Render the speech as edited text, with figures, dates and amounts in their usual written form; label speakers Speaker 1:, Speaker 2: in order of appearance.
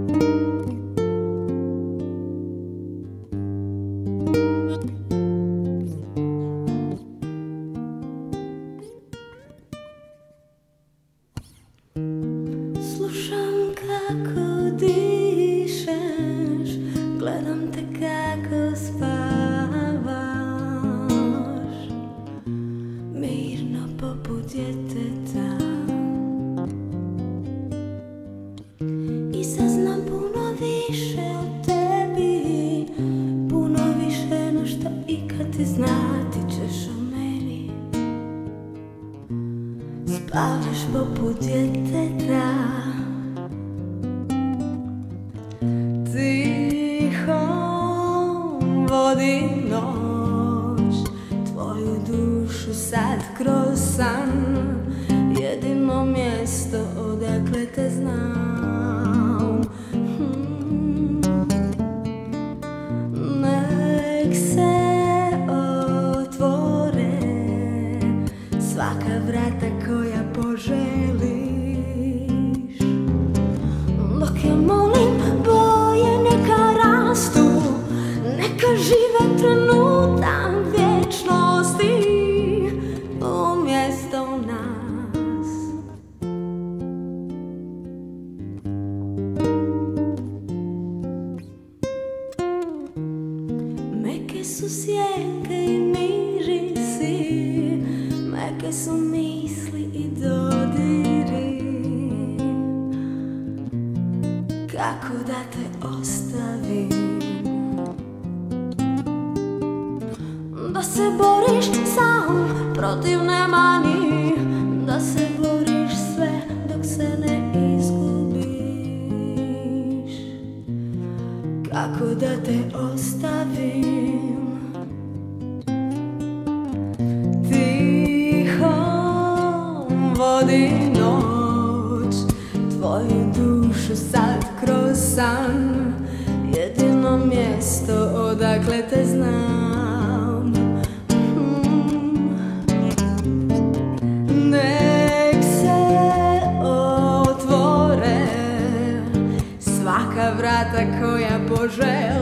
Speaker 1: Slušam kako dišeš, gledam te kako spavaš, mirno poput djeteta. I saznam puno više o tebi, puno više no što ikad ti znati ćeš o meni. Spavaš poput djeteta, tiho vodi noć tvoju dušu sad kroz san, jedino mjesto odakle te znam. Nek se otvore svaka vrata koja poželiš, dok ja molim boje neka rastu, neka žive trenutak vječnosti umjesto nas. Meke su sjeke i mirisi, meke su misli i dodiri, kako da te ostavim, da se boriš sam protiv nemani, da se boriš sve dok se ne izgubiš, kako da te ostavim. Tiho vodi noć tvoju dušu sad kroz san, jedino mjesto odakle te znam. Nek se otvore svaka vrata koja poželi,